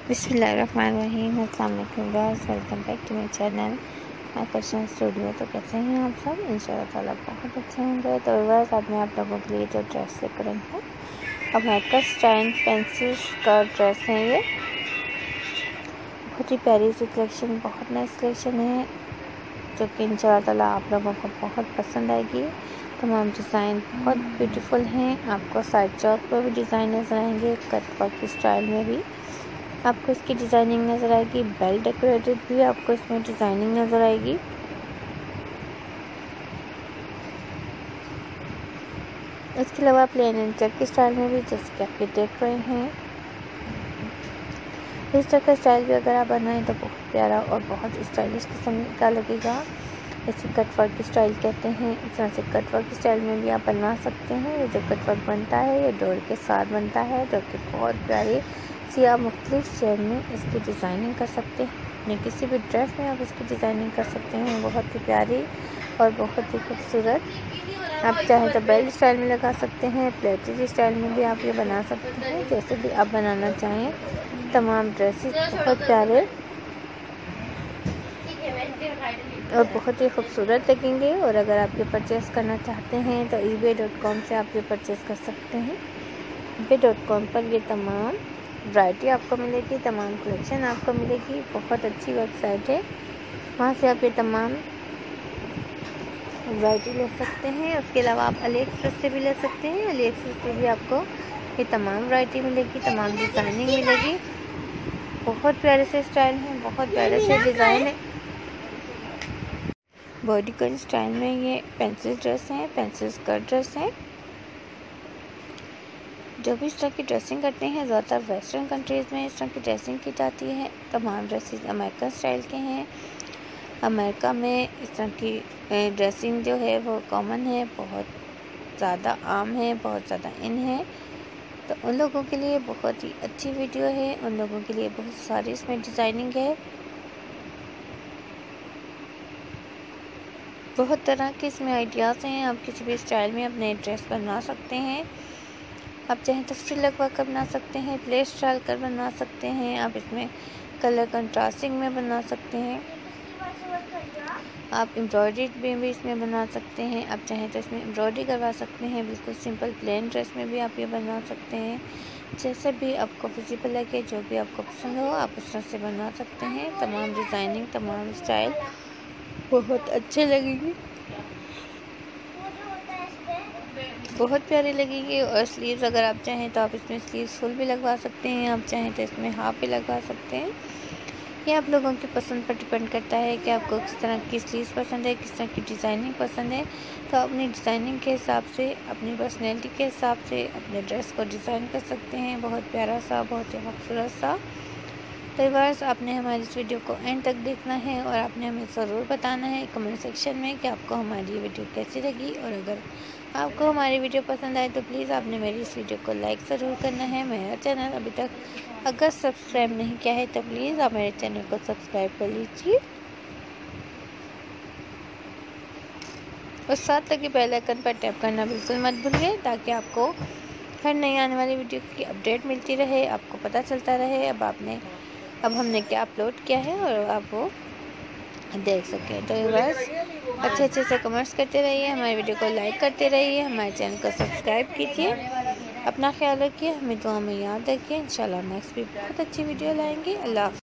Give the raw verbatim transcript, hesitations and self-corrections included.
बिस्मिल्लाहिर्रहमानिर्रहीम। अस्सलाम वालेकुम guys, welcome back to my channel my fashion studio. तो कैसे हैं आप सब? इंशाल्लाह ताला बहुत अच्छे होंगे। तो बस आज मैं आप लोगों के लिए जो ड्रेस लेकर आई हूँ, America style pencil skirt dress है। ये बहुत ही प्यारी सी कलेक्शन, बहुत नाइस कलेक्शन है जो कि इंशाल्लाह ताला आप लोगों को बहुत पसंद आएगी। तमाम डिज़ाइन बहुत ब्यूटीफुल हैं। आपको साइड चौक पर भी डिज़ाइन नज़र आएंगे, कट वर्क स्टाइल में भी आपको इसकी डिज़ाइनिंग नज़र आएगी। बेल डेकोरेटेड भी आपको इसमें डिज़ाइनिंग नज़र आएगी। इसके अलावा प्लेन एंड चेक स्टाइल में भी, जैसे कि आप ये देख रहे हैं, इस तरह का स्टाइल भी अगर आप बनाएं तो बहुत प्यारा और बहुत स्टाइलिश किस्म का लगेगा। इसे कट वर्क स्टाइल कहते हैं। इस तरह से कट वर्क स्टाइल में भी आप बना सकते हैं। ये जो कट वर्क बनता है ये डोर के साथ बनता है, जो कि बहुत प्यारे सी आप मुख्तलिफ शेड में इसकी डिज़ाइनिंग कर सकते हैं। अपने किसी भी ड्रेस में आप इसकी डिज़ाइनिंग कर सकते हैं, बहुत ही प्यारी और बहुत ही खूबसूरत। आप चाहें तो बेल्ट स्टाइल में लगा सकते हैं, प्लेटेड स्टाइल में भी आप ये बना सकते हैं, जैसे भी आप बनाना चाहें। तमाम ड्रेसेस बहुत प्यारे और बहुत ही खूबसूरत लगेंगे। और अगर आप ये परचेज़ करना चाहते हैं तो ईबे डॉट कॉम से आप ये परचेज़ कर सकते हैं। ईबे डॉट कॉम पर ये तमाम वैरायटी आपको मिलेगी, तमाम कलेक्शन आपको मिलेगी। बहुत अच्छी वेबसाइट है, वहाँ से आप ये तमाम वैरायटी ले सकते हैं। उसके अलावा आप अली एक्सप्रेस से भी ले सकते हैं। अली एक्सप्रेस से भी आपको ये तमाम वैरायटी मिलेगी, तमाम डिज़ाइनिंग मिलेगी। बहुत प्यारे से स्टाइल हैं, बहुत प्यारे से डिज़ाइन है। बॉडीकॉन स्टाइल में ये पेंसिल ड्रेस है, पेंसिल स्कर्ट ड्रेस है। जो भी इस तरह की ड्रेसिंग करते हैं, ज़्यादातर वेस्टर्न कंट्रीज़ में इस तरह की ड्रेसिंग की जाती है। तमाम ड्रेसेस अमेरिकन स्टाइल के हैं। अमेरिका में इस तरह की ड्रेसिंग जो है वो कॉमन है, बहुत ज़्यादा आम है, बहुत ज़्यादा इन है। तो उन लोगों के लिए बहुत ही अच्छी वीडियो है, उन लोगों के लिए बहुत सारी इसमें डिज़ाइनिंग है। बहुत तरह के इसमें आइडियाज़ हैं। आप किसी भी स्टाइल में अपने ड्रेस बना सकते हैं। आप चाहें तो फ्रिल लगवा कर बना सकते हैं, प्लेट स्टाइल कर बना सकते हैं। आप इसमें कलर कंट्रास्टिंग में बना सकते हैं। आप एम्ब्रॉयडरी में भी इसमें बना सकते हैं। आप चाहें तो इसमें एम्ब्रॉयडरी करवा सकते हैं। बिल्कुल सिंपल प्लेन ड्रेस में भी आप ये बना सकते हैं। जैसे भी आपको विजिबल लगे, जो भी आपको पसंद हो, आप उस तरह से बना सकते हैं। तमाम डिज़ाइनिंग, तमाम स्टाइल बहुत अच्छे लगेंगे, बहुत प्यारी लगेगी। और स्लीव्स अगर आप चाहें तो आप इसमें स्लीव्स फुल भी लगवा सकते हैं, आप चाहें तो इसमें हाफ भी लगवा सकते हैं। ये आप लोगों की पसंद पर डिपेंड करता है कि आपको किस तरह की स्लीव्स पसंद है, किस तरह की डिज़ाइनिंग पसंद है। तो अपनी डिज़ाइनिंग के हिसाब से, अपनी पर्सनैलिटी के हिसाब से अपने ड्रेस को डिज़ाइन कर सकते हैं, बहुत प्यारा सा, बहुत ही खूबसूरत सा। तो बस आपने हमारी इस वीडियो को एंड तक देखना है और आपने हमें ज़रूर बताना है कमेंट सेक्शन में कि आपको हमारी ये वीडियो कैसी लगी। और अगर आपको हमारी वीडियो पसंद आए तो प्लीज़ आपने मेरी इस वीडियो को लाइक ज़रूर करना है। मेरा चैनल अभी तक अगर सब्सक्राइब नहीं किया है तो प्लीज़ आप मेरे चैनल को सब्सक्राइब कर लीजिए और साथ तक बेल आइकन पर टैप करना बिल्कुल मत भूलिए, ताकि आपको हर नई आने वाली वीडियो की अपडेट मिलती रहे, आपको पता चलता रहे अब आपने अब हमने क्या अपलोड किया है और आप वो देख सकें। तो बस अच्छे अच्छे से कमेंट्स करते रहिए, हमारी वीडियो को लाइक करते रहिए, हमारे चैनल को सब्सक्राइब कीजिए। अपना ख्याल रखिए, हमें दुआ में याद रखिए। इंशाल्लाह नेक्स्ट भी बहुत अच्छी वीडियो लाएंगे। अल्लाह।